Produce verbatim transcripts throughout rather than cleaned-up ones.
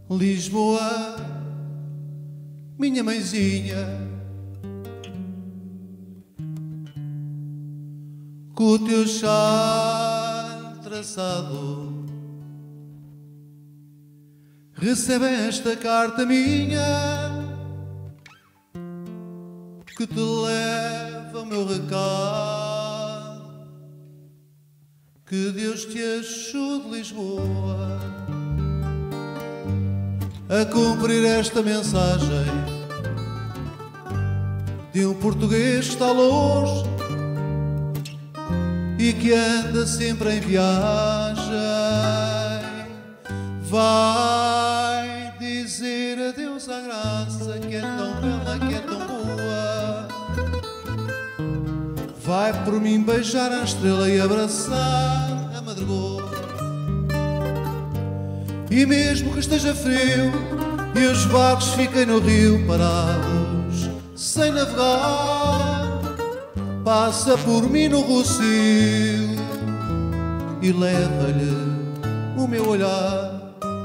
Lisboa, minha mãezinha, com o teu char traçado, recebe esta carta minha, que te leva o meu recado. Que Deus te ajude, Lisboa, a cumprir esta mensagem de um português que está longe e que anda sempre em viagem. Vai dizer adeus à graça que é tão bela, que é tão boa. Vai por mim beijar a estrela e abraçar a madrugada. E mesmo que esteja frio e os barcos fiquem no rio parados, sem navegar, passa por mim no rocio e leva-lhe o meu olhar.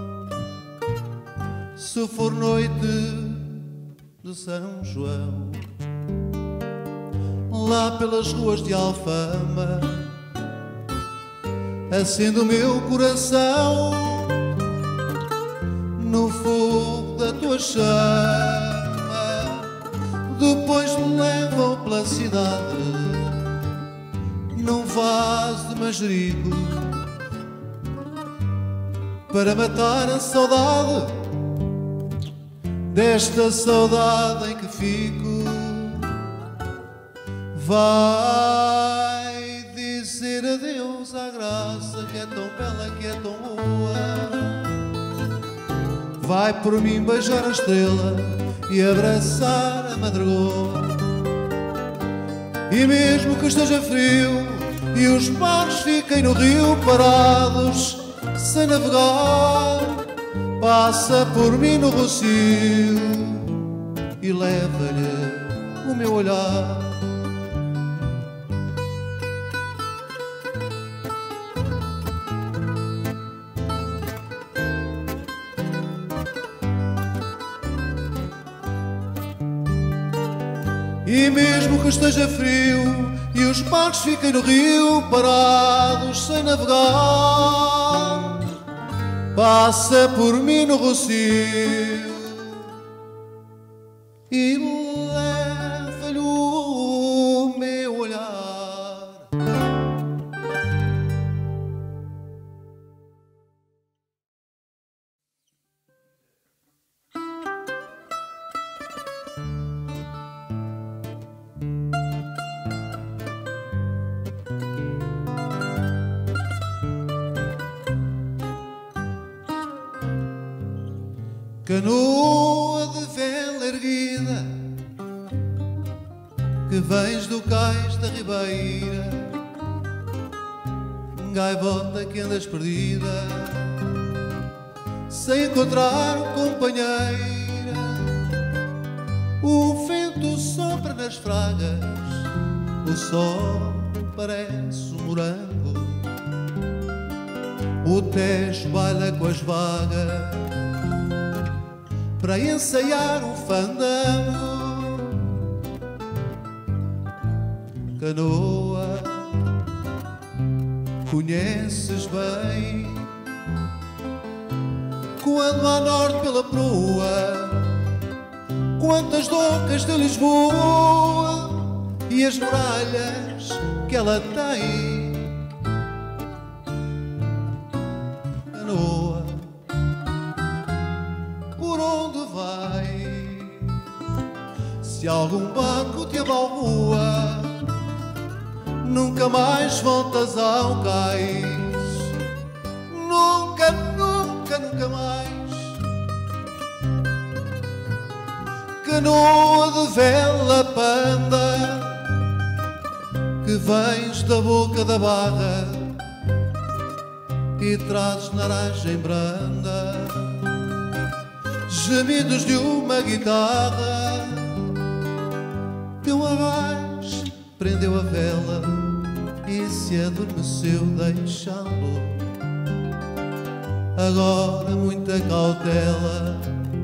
Se for noite de São João, lá pelas ruas de Alfama, acende o meu coração no fogo da tua chama. Depois me levam pela cidade num vaso de manjerico, para matar a saudade desta saudade em que fico. Vai dizer adeus à graça que é tão bela, que é tão boa. Vai por mim beijar a estrela e abraçar a madrugada. E mesmo que esteja frio e os barcos fiquem no rio parados, sem navegar, passa por mim no rocio e leva-lhe o meu olhar. E mesmo que esteja frio e os barcos fiquem no rio parados, sem navegar, passa por mim no rocio e leva-lhe o meu olhar. Canoa de vela erguida, que vens do cais da ribeira, gaivota que andas perdida, sem encontrar companheira. O vento sopra nas fragas, o sol parece um morango, o Tejo baila com as vagas para ensaiar o fandango. Canoa, conheces bem, quando a norte pela proa, quantas docas de Lisboa e as muralhas que ela tem. Canoa, se algum barco te abalroa, nunca mais voltas ao cais. Nunca, nunca, nunca mais. Canoa de vela panda, que vens da boca da barra e trazes naragem branda, gemidos de uma guitarra. Teu arraiz prendeu a vela e se adormeceu deixando agora muita cautela.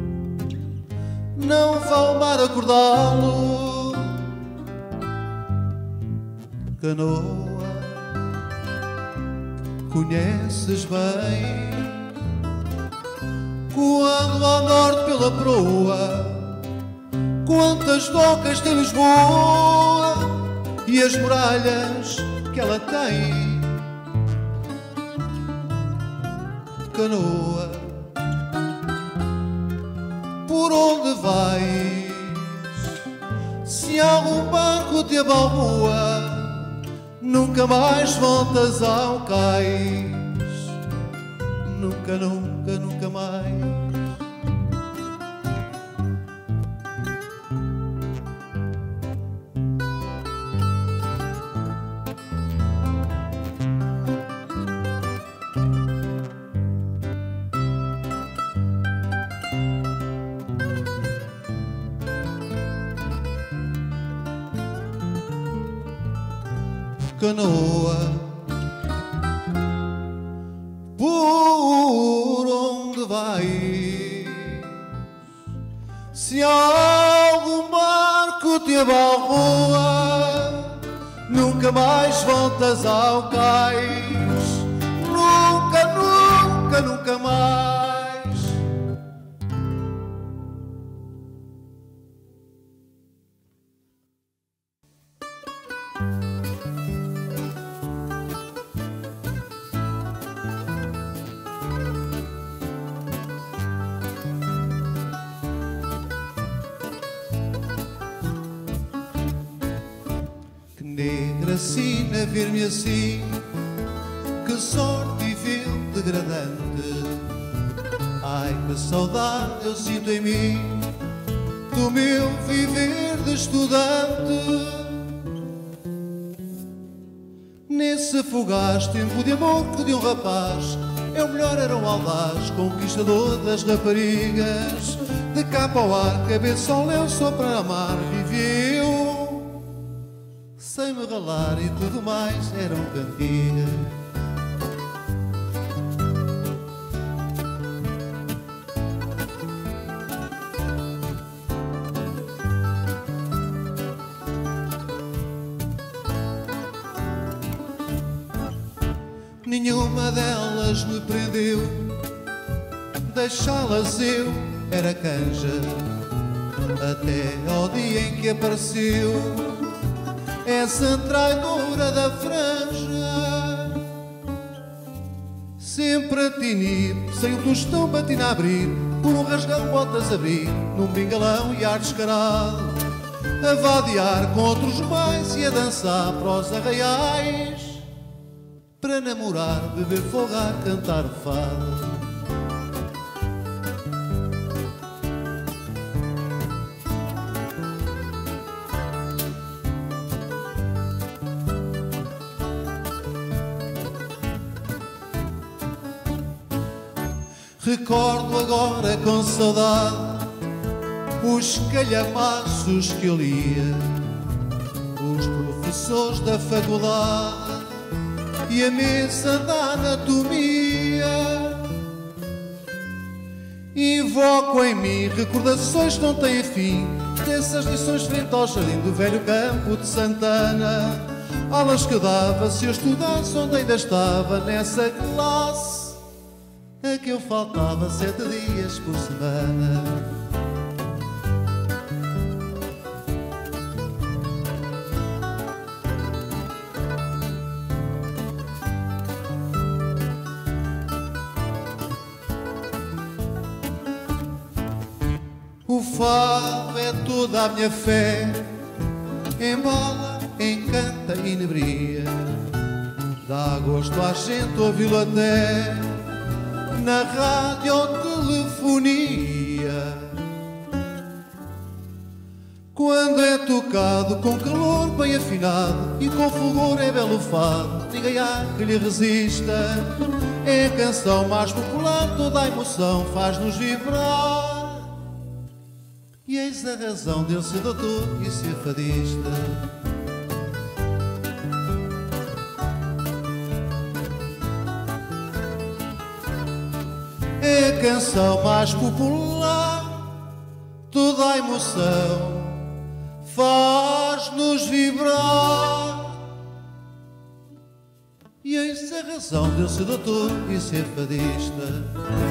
Não vá ao mar acordá-lo, canoa, conheces bem. Quando ao norte pela proa, quantas docas tem Lisboa e as muralhas que ela tem. Canoa, por onde vais? Se algum barco te abalroa, nunca mais voltas ao cais. Nunca, nunca, nunca mais. Canoa, por onde vais? Se algum barco te abalroa, nunca mais voltas ao cais. Nunca, nunca, nunca mais. Negra sina, vir-me assim, que sorte e vil degradante. Ai, que saudade eu sinto em mim do meu viver de estudante. Nesse fugaz tempo de amor que de um rapaz, eu melhor era um audaz, conquistador das raparigas. De capa ao ar, cabeça ao lenço para amar, vivi eu sem me ralar e tudo mais eram cantigas. Nenhuma delas me prendeu, deixá-las eu era canja, até ao dia em que apareceu essa traidora da franja. Sempre a tinir, sem o tostão batina a abrir, por um rasgão botas abrir, num bingalão e ar descarado, a vadear com outros mais e a dançar para os arraiais, para namorar, beber, folgar, cantar fado. Recordo agora com saudade os calhamaços que eu lia, os professores da faculdade e a mesa da anatomia. Invoco em mim recordações que não têm fim dessas lições frente ao jardim do velho campo de Santana, aulas que dava se eu estudasse onde ainda estava nessa classe a que eu faltava sete dias por semana. O fado é toda a minha fé, embala, encanta e inebria, dá gosto à gente ouvi-lo até na radiotelefonia. Quando é tocado com calor bem afinado e com fulgor é belo fado, ninguém há que lhe resista. É a canção mais popular, toda a emoção faz-nos vibrar, e eis a razão de eu ser doutor e ser fadista. é a canção mais popular. Toda a emoção faz-nos vibrar. E eis a razão de eu ser doutor e ser fadista.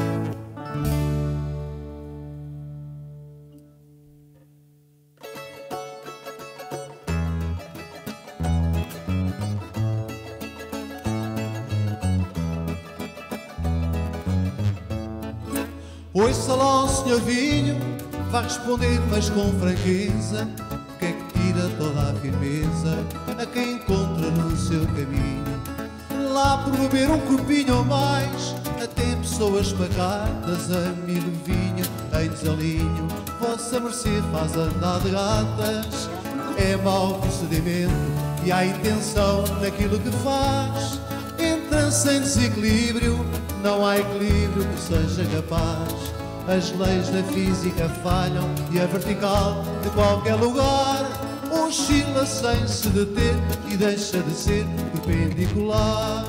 Ouça lá o senhor Vinho, vai responder, mas com franqueza, porque é que tira toda a firmeza a quem encontra no seu caminho. Lá por beber um copinho ou mais, até pessoas pagadas, amigo vinho, em desalinho, vossa mercê faz andar de gatas. É mau procedimento e há intenção naquilo que faz. Entra-se em desequilíbrio, não há equilíbrio que seja capaz. As leis da física falham e a vertical de qualquer lugar oscila sem se deter e deixa de ser perpendicular.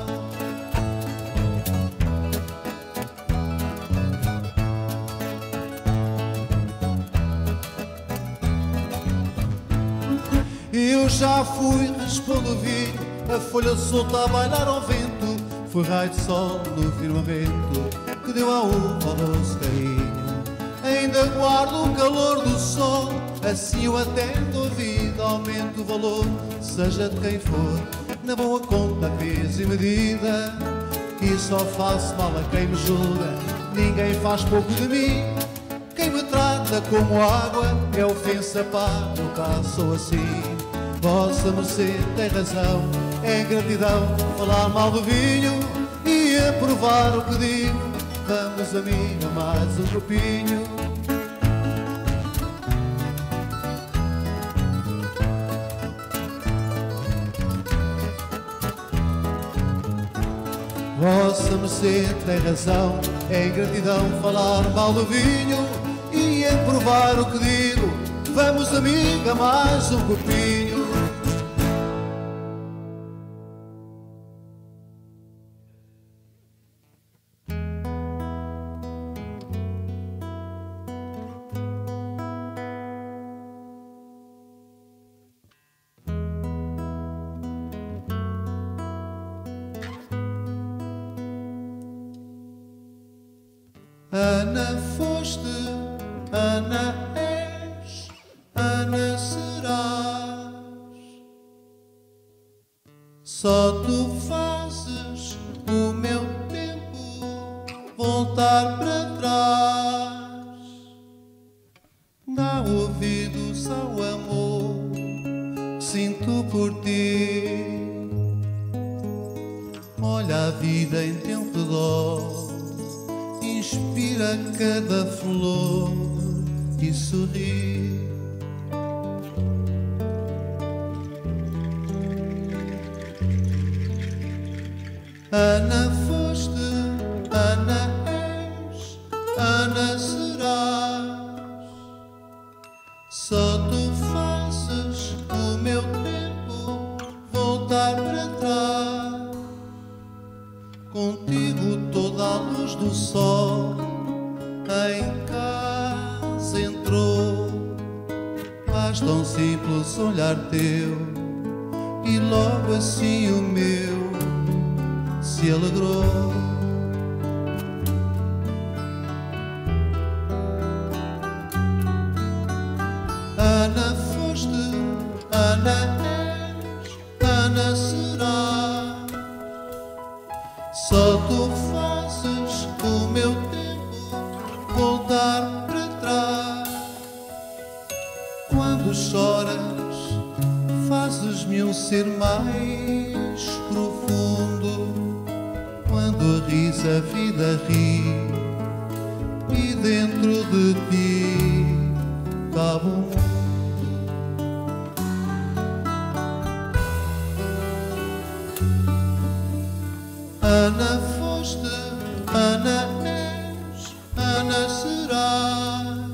Eu já fui, responde o vinho, a folha solta a bailar ao vento. Foi raio de sol no firmamento que deu à uva o doce carinho. Ainda guardo o calor do sol, assim eu atendo a vida, aumento o valor, seja de quem for, na boa conta, peso e medida. E só faço mal a quem me julga, ninguém faz pouco de mim. Quem me trata como água é ofensa, pá, eu cá sou assim. Vossa mercê tem razão, é ingratidão falar mal do vinho e aprovar o que digo. Vamos, amiga, mais um copinho. Vossa mercê tem razão, é ingratidão falar mal do vinho e aprovar o que digo. Vamos, amiga, mais um copinho. Ana foste, Ana és, Ana serás. Só tu fazes o meu tempo voltar para trás. Dá ouvidos ao amor que sinto por ti. Olha a vida em teu redor, inspira cada flor e sorri. Ana foste, Ana és, Ana serás. Só tu fazes o meu tempo voltar para trás. Contigo toda a luz do sol em casa entrou. Faz tão simples olhar teu e logo assim o meu se alegrou. Ana foste, Ana és, Ana serás. Só tu fazes o meu tempo voltar para trás. Quando choras, fazes-me um ser mais profundo. Quando ris, a vida ri, e dentro de ti cabe um mundo. Ana foste, Ana és, Ana serás.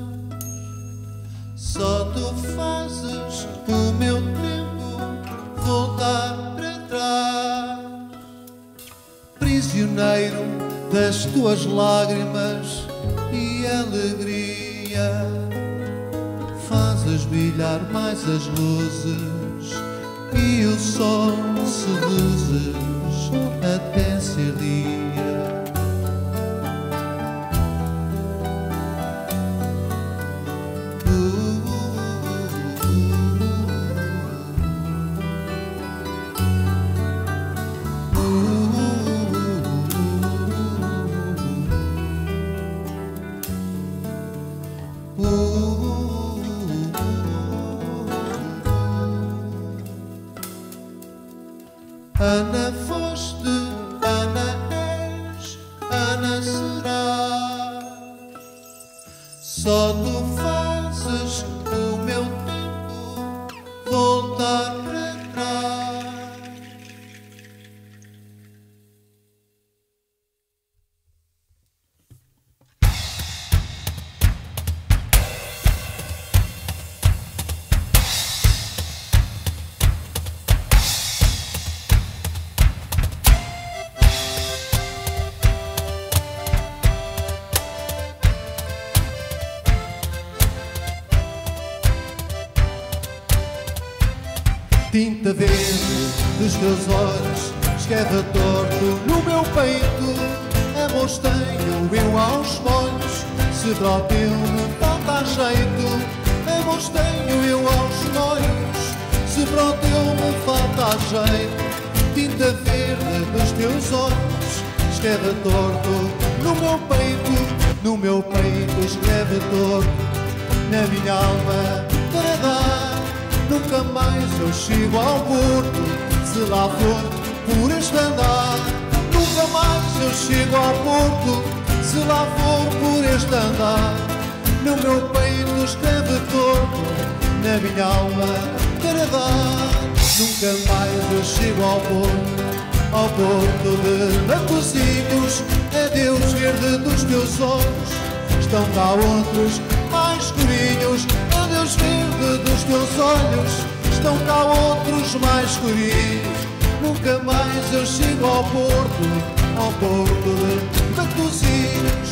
Só tu fazes o meu tempo voltar para trás. Prisioneiro das tuas lágrimas e alegria. Fazes brilhar mais as luzes e o sol seduzes até ser dia. Ana foste, Ana és, Ana serás. Só tu fazes o meu tempo voltar para trás. Tinta verde dos teus olhos escreve torto no meu peito. Amor tenho eu aos molhos, se para o teu me falta jeito. Amor tenho eu aos molhos, se para o teu me falta jeito. Tinta verde dos teus olhos escreve torto no meu peito. No meu peito escreve torto, na minha alma para dar. Nunca mais eu chego ao porto, se lá for por este andar. Nunca mais eu chego ao porto, se lá for por este andar. No meu peito escreve torto, na minha alma para dar. Nunca mais eu chego ao porto, ao porto de Matosinhos. Adeus verde dos teus olhos, estão cá outros mais escurinhos. Adeus verde dos teus olhos, estão cá outros mais escurinhos. Nunca mais eu chego ao porto, ao porto de Matosinhos.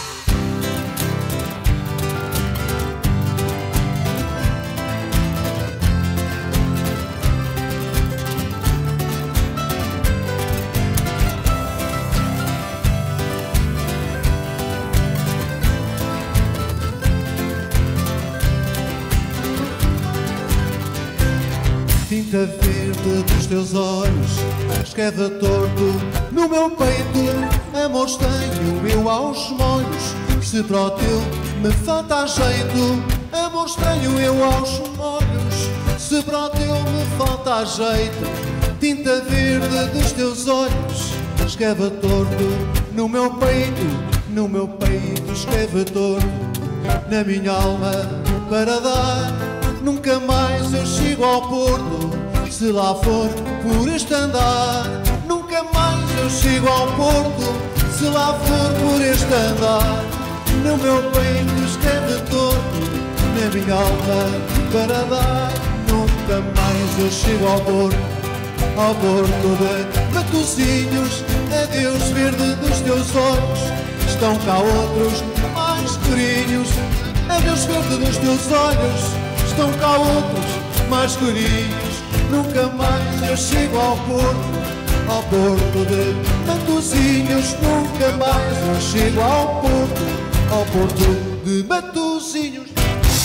Tinta verde dos teus olhos escreve torto no meu peito. Amor tenho eu aos molhos, se para o teu me falta jeito. Amor tenho eu aos molhos, se para o teu me falta jeito. Tinta verde dos teus olhos escreve torto no meu peito. No meu peito escreve torto, na minha alma para dar. Nunca mais eu chego ao porto, se lá for por este andar. Nunca mais eu chego ao porto, se lá for por este andar. No meu peito escreve torto, na minha alma para dar. Nunca mais eu chego ao porto, ao porto de Matosinhos. Adeus verde dos teus olhos, estão cá outros mais escurinhos. Adeus verde dos teus olhos, estão cá outros mais escurinhos. Nunca mais eu chego ao porto, ao porto de Matosinhos. Nunca mais eu chego ao porto, ao porto de Matosinhos.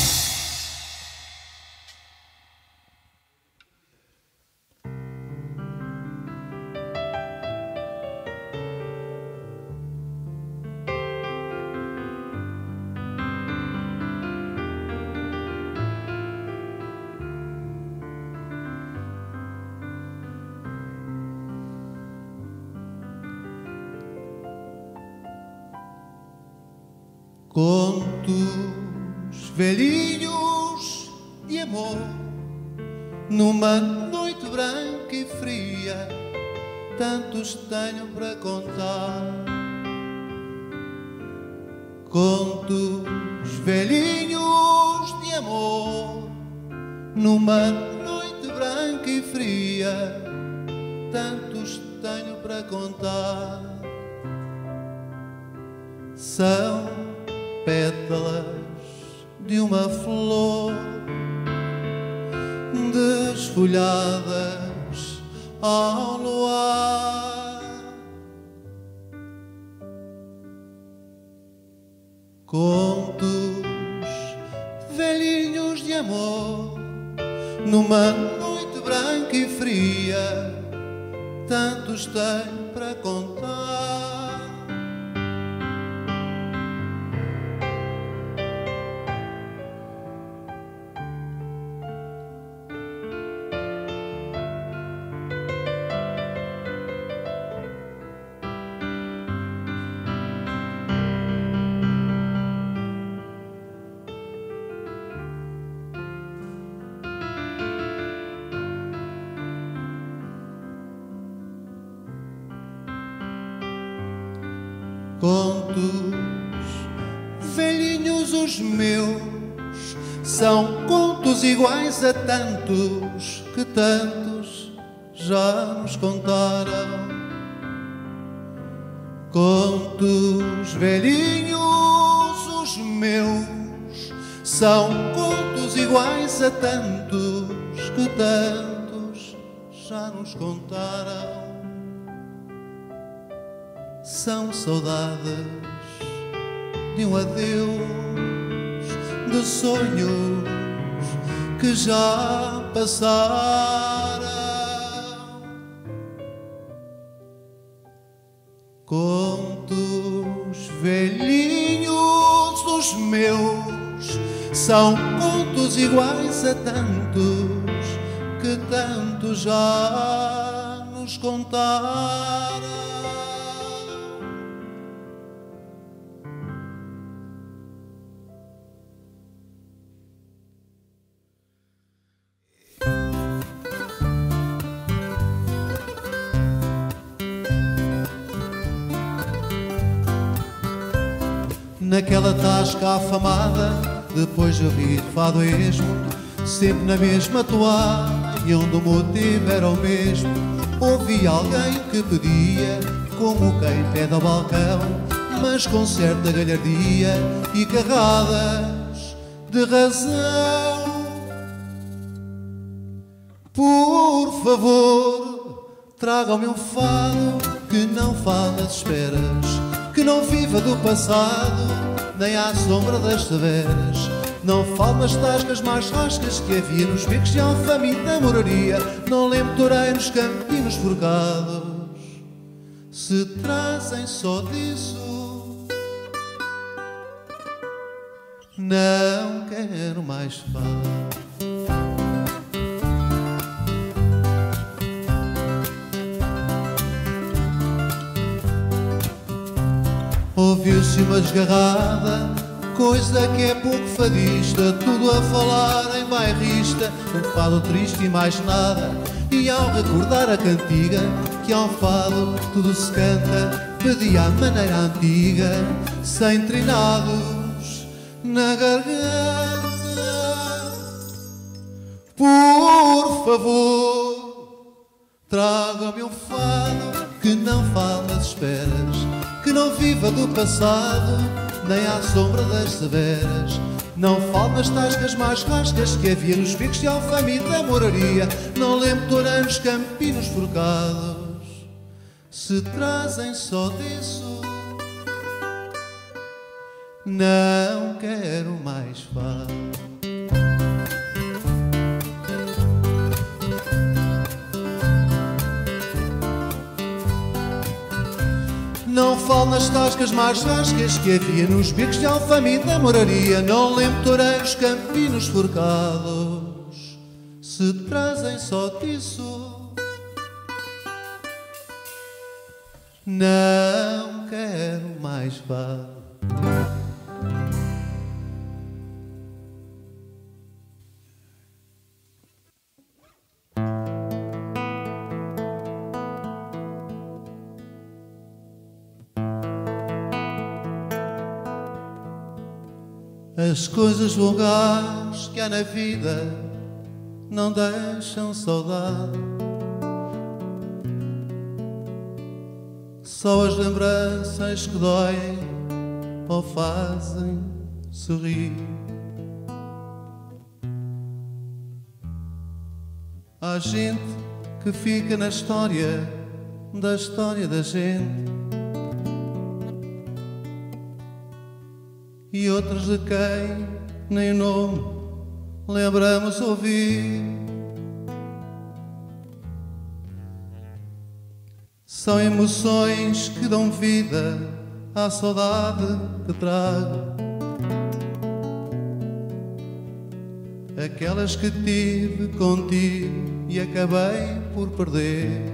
Contos velhinhos de amor, numa noite branca e fria, tantos tenho para contar. Contos velhinhos de amor, numa noite branca e fria, tantos tenho para contar. são pétalas de uma flor desfolhadas ao luar. Contos velhinhos de amor numa noite branca e fria, tantos tenho para contar. Contos velhinhos os meus, são contos iguais a tantos que tantos já nos contaram. Contos velhinhos os meus, são contos iguais a tantos que tantos já nos contaram. São saudades de um adeus, de sonhos que já passaram. Contos velhinhos os meus, são contos iguais a tantos que tantos já nos contaram. Naquela tasca afamada, depois de ouvir fado esmo, sempre na mesma toada, e onde o motivo era o mesmo. Ouvi alguém que pedia, como quem pede ao balcão, mas com certa galhardia e carradas de razão. Por favor, traga-me um fado que não fale das esperas, que não viva do passado, nem à sombra das severas. Não fale nas tascas mais rascas que havia nos becos de Alfama e da Moraria. Não lembre toureiros, campinos forcados, se trazem só disso. Não quero mais fado. Ouviu-se uma desgarrada, coisa que é pouco fadista, tudo a falar em bairrista, um fado triste e mais nada. E ao recordar a cantiga, que ao fado tudo se canta, pedia à maneira antiga, sem trinados na garganta. Por favor, traga-me um fado que não fale das esperas, que não viva do passado, nem à sombra das severas. Não fale nas tascas mais rascas que havia nos becos de Alfama e da Moraria. Não lembre toureiros, campinos forcados, se trazem só disso. Não quero mais fado. Não fale nas tascas mais rascas que havia nos becos de Alfama e da Moraria. Não lembre toureiros, campinos forcados, se trazem só disso. Não quero mais fado. As coisas vulgares que há na vida não deixam saudade, só as lembranças que doem ou fazem sorrir. Há gente que fica na história da história da gente, e outros de quem nem o nome lembramos ouvir. São emoções que dão vida à saudade que trago, aquelas que tive contigo e acabei por perder.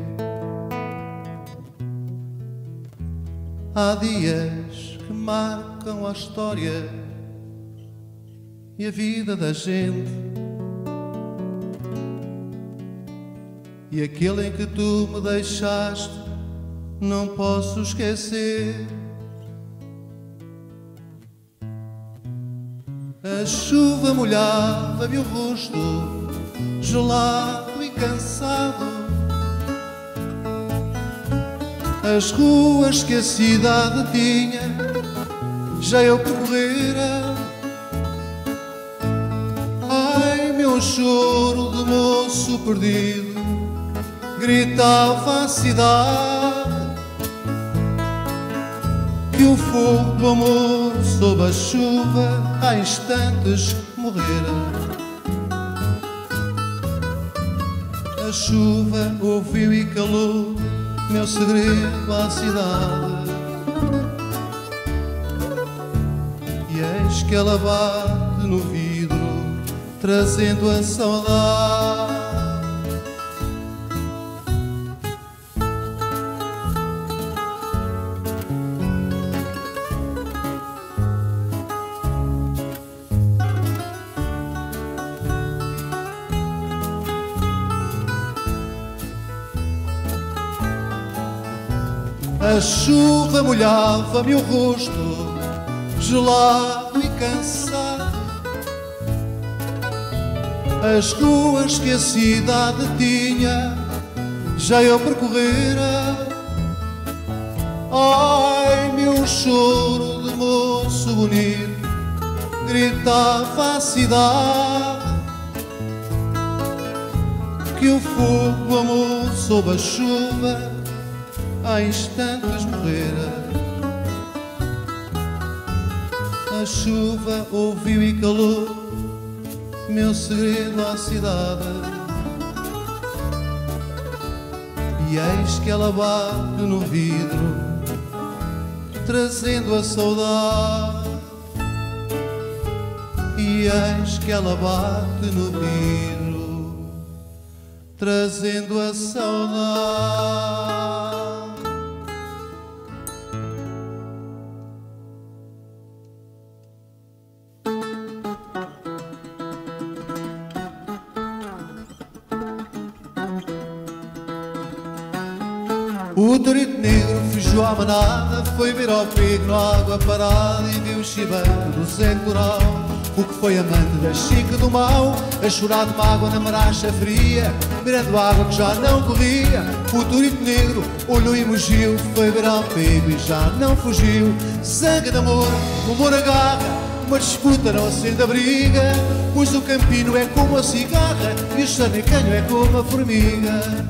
Há dias que marcam a história e a vida da gente, e aquele em que tu me deixaste não posso esquecer. A chuva molhava-me o rosto, gelado e cansado. As ruas que a cidade tinha já eu percorrera. Ai, meu choro de moço perdido gritava a cidade, que o fogo do amor sob a chuva há instantes morrera. A chuva ouviu e calou meu segredo à cidade, e eis que ela bate no vidro trazendo a saudade. A chuva molhava-me o rosto, gelado e cansado. As ruas que a cidade tinha já eu percorrera. Ai, meu choro de moço bonito gritava a cidade, que o fogo do amor sob a chuva há instantes morrera. A chuva ouviu e calou meu segredo à cidade, e eis que ela bate no vidro trazendo a saudade. E eis que ela bate no vidro trazendo a saudade. O torito negro fugiu à manada, foi ver ao pego na água parada e viu o chibando do Zé Coral, o que foi amante da Chica do Mau, a chorar de mágoa na maracha fria, mirando a água que já não corria. O torito negro olhou e mugiu, foi ver ao pego e já não fugiu. Sangue de amor, o amor agarra, uma disputa não acende a briga, pois o campino é como a cigarra e o charnecanho é como a formiga.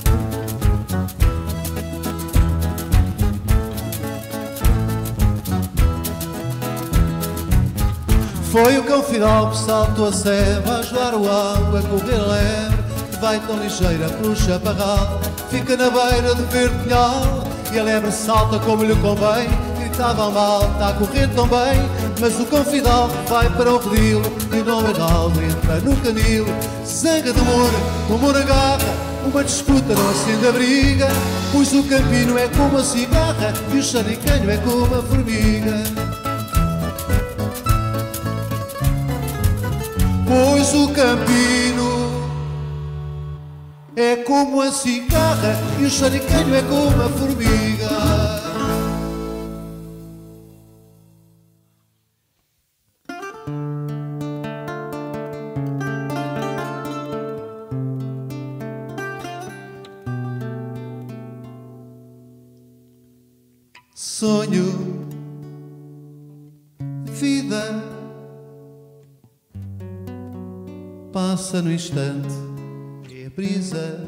Foi o cão fidalgo que saltou a serra, a jogar o água, a correr a lebre, que vai tão ligeira pelo chaparral, fica na beira do verde pinhal, e a lebre salta como lhe convém, gritava ao mal, está a correr tão bem, mas o cão fidalgo vai para o redil, e o nome galgo entra no canil. Zanga de amor, o amor agarra, uma disputa não acende a briga, pois o campino é como a cigarra, e o xaricanho é como a formiga. Pois o campino é como a cigarra e o xaricanho é como a formiga. Sonho passa no instante, é a brisa.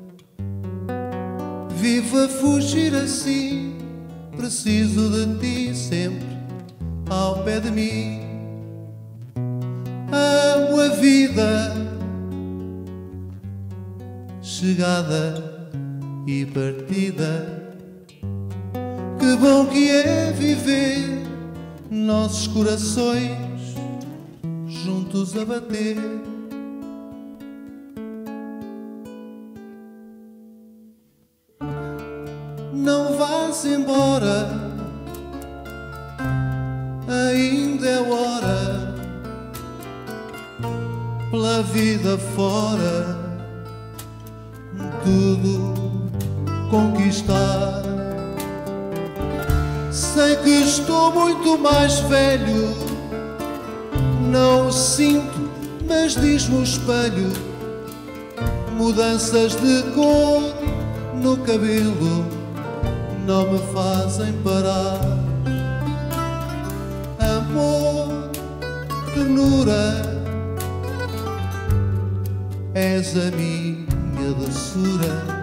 Vivo a fugir assim, preciso de ti sempre ao pé de mim. Amo a vida, chegada e partida. Que bom que é viver, nossos corações juntos a bater. Não vás embora, ainda é hora, pela vida fora, tudo conquistar. Sei que estou muito mais velho, não o sinto, mas diz-me o espelho, mudanças de cor no cabelo não me fazem parar. Amor, ternura, és a minha doçura,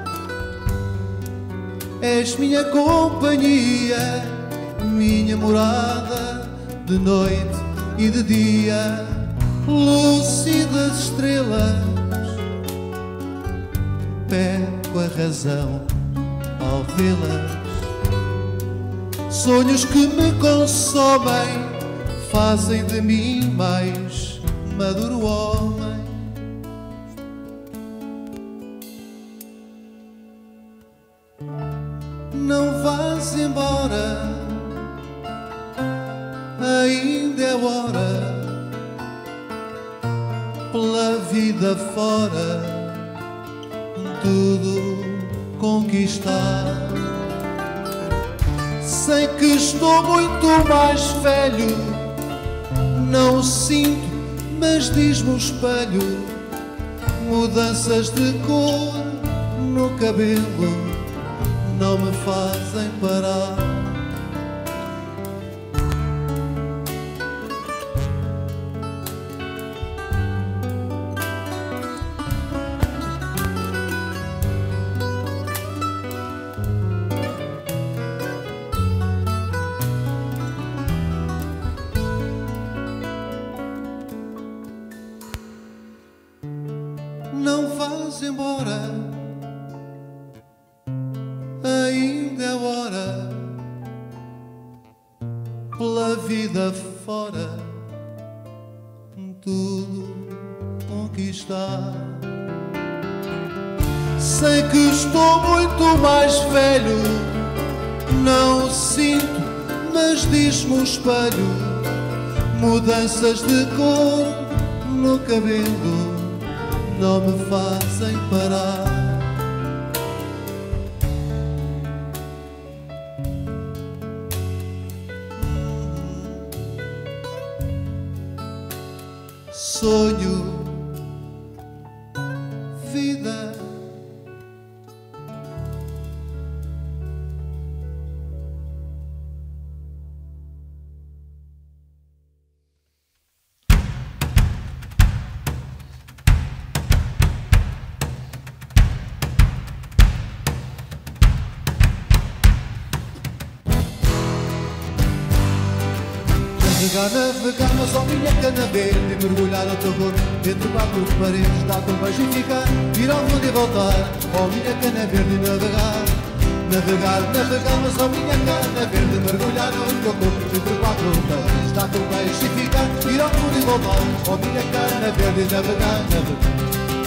és minha companhia, minha morada de noite e de dia, lúcidas estrelas. Perco a razão ao vê-las, sonhos que me consomem fazem de mim mais maduro homem. Não vás embora, ainda é hora, pela vida fora, tudo conquistar. Sei que estou muito mais velho, não o sinto, mas diz-me o espelho, mudanças de cor no cabelo não me fazem parar. Não vás embora, ainda é hora, pela vida fora, tudo conquistar. Sei que estou muito mais velho, não o sinto, mas diz-me o espelho, mudanças de cor no cabelo não me fazem parar. Sonho, vida, navegar, navegar, mas ao minha cana verde, mergulhar no teu corpo entre quatro paredes, dar-te um beijo e ficar, ir ao mundo e voltar, ao minha cana verde e navegar. Navegar, navegar, mas ao minha cana verde, mergulhar no teu corpo entre quatro paredes, dar-te um beijo e ficar, ir ao mundo e voltar, ao minha cana verde e navegar, navegar.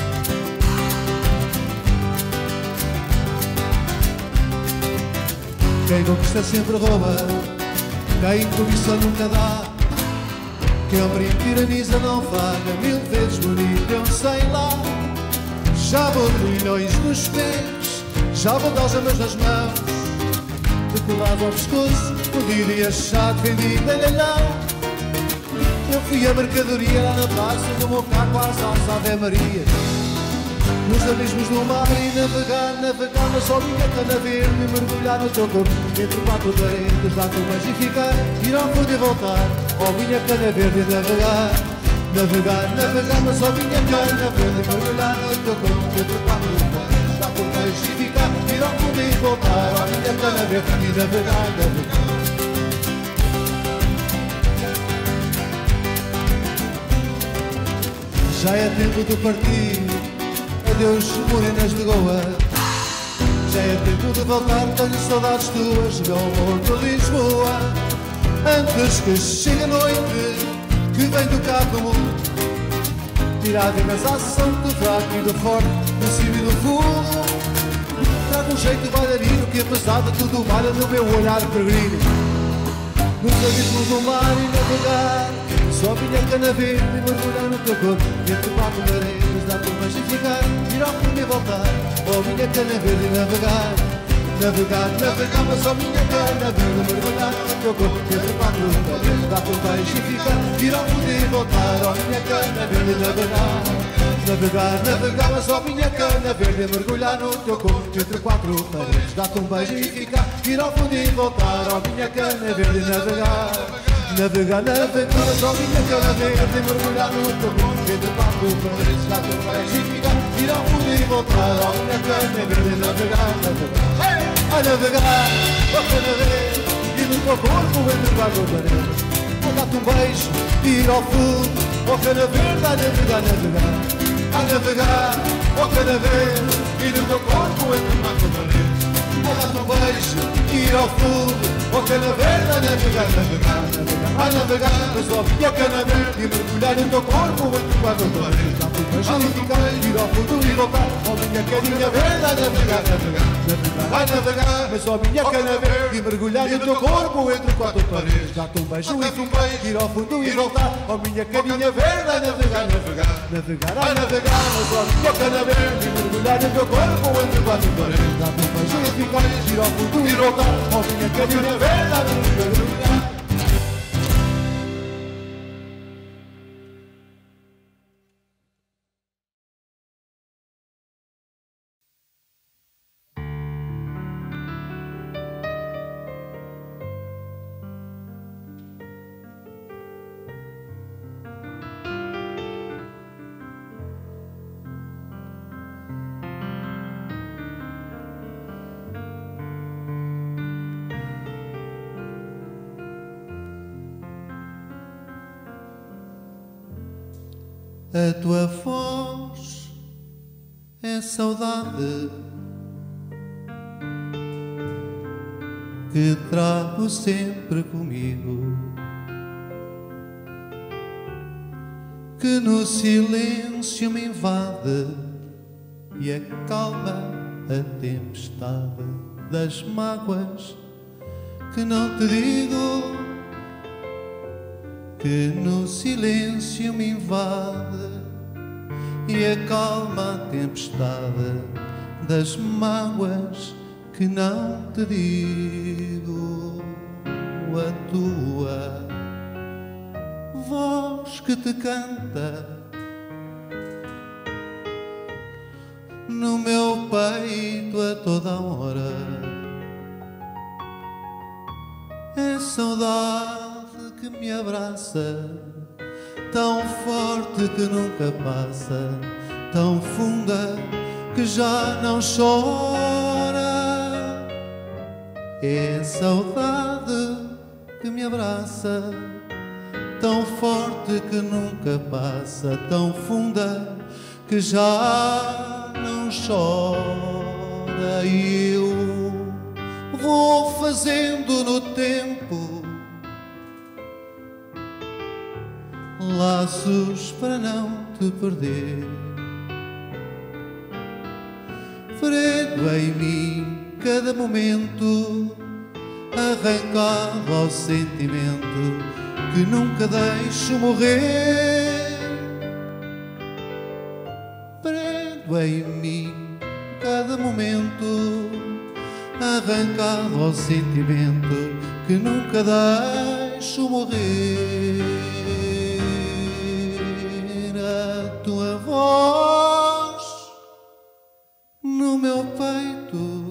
Quem conquista sempre rouba, quem cobiça nunca dá, quem homem tiraniza não paga, mil vezes bonito eu sei lá. Já vou de milhões nos pés, já vou de algemas nas mãos, de colado ao pescoço, podido e achado, vendido em leilão. Eu fui a mercadoria lá na praça, do meu carro quase às Ave Maria, nos abismos do mar e navegar, navegar na solinha cana verde, mergulhar no teu corpo entre quatro paredes, dar-te um beijo e ficar, ir ao fundo e voltar, ao minha cana verde e navegar. Navegar, navegar, mas só vinha cana verde, mergulhar no teu corpo entre quatro pontos, dar por meios e ficar, ir ao fundo e voltar, ó minha cana verde, e navegar, navegar. Já é tempo de partir, adeus morenas de Goa. Já é tempo de voltar, tenho saudades tuas, meu amor de Lisboa. Antes que chegue a noite, que vem do carro do mundo, tirar de ação do fraco e do forte, do cimo e do fundo. Trago um jeito bailarino que apesar de tudo vale no meu olhar peregrino. Nos abismos do mar e navegar, só minha cana verde e mergulhar no teu corpo, entre quatro areias, dar por mais e ficar, ir ao fundo e voltar, ó minha cana verde e navegar. Navegar, navegar, mas só minha cana verde, mergulhar no teu corpo, entre quatro areias, dar por mais e ficar, ir ao fundo e voltar, ó minha cana verde e navegar. Navegar, navegar, mas só minha cana verde, mergulhar no teu corpo, entre quatro paredes, dar-te um beijo e ficar, ir ao fundo e voltar, ó minha cana verde e navegar. Navegar, navegar, só minha cana verde, mergulhar no teu corpo, entre quatro paredes, dar-te um beijo e ficar, ir ao fundo e voltar, ó minha cana verde e navegar, navegar. A navegar, ó cana verde, e no teu corpo, entre quatro paredes, vou dar-te um beijo e ir ao fundo, ó cana verde, a navegar, navegar. A navegar, ó cana verde, e no teu corpo entre quatro paredes, vou dar-te um beijo e ir ao fundo, ó cana verde, a navegar, navegar, navegar. A navegar, mas só minha cana verde, e mergulhar no teu corpo entre quatro paredes, dar-te um beijo e ficar, ir ao fundo e voltar, ó minha caninha verde, a navegar, navegar, navegar. A navegar, mas só minha cana verde, e mergulhar no teu corpo entre quatro paredes, dar-te um beijo e ficar, ir ao fundo e voltar, ó minha caninha verde, a navegar, navegar, navegar. A navegar, mas só minha cana verde, e mergulhar no teu corpo entre quatro paredes, dar-te um beijo e ficar, ir ao fundo e voltar, ó minha caninha verde, a navegar. A tua voz é saudade que trago sempre comigo, que no silêncio me invade e acalma a tempestade das mágoas que não te digo, que no silêncio me invade e acalma a tempestade das mágoas que não te digo. A tua voz que te canta no meu peito a toda hora é saudade que me abraça, tão forte que nunca passa, tão funda que já não chora. É saudade que me abraça, tão forte que nunca passa, tão funda que já não chora. E eu vou fazendo no tempo laços para não te perder, fredo em mim cada momento, arrancado ao sentimento que nunca deixo morrer. Fredo em mim cada momento, arrancado ao sentimento que nunca deixo morrer. Tua voz no meu peito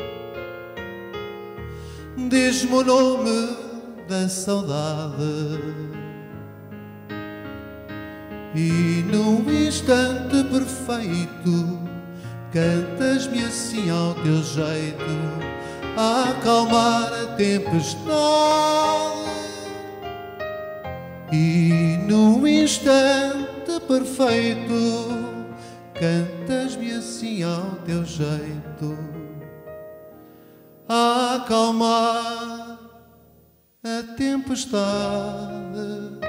diz-me o nome da saudade E num instante perfeito cantas-me assim ao teu jeito, a acalmar a tempestade. E num instante perfeito cantas-me assim ao teu jeito, a acalmar a tempestade.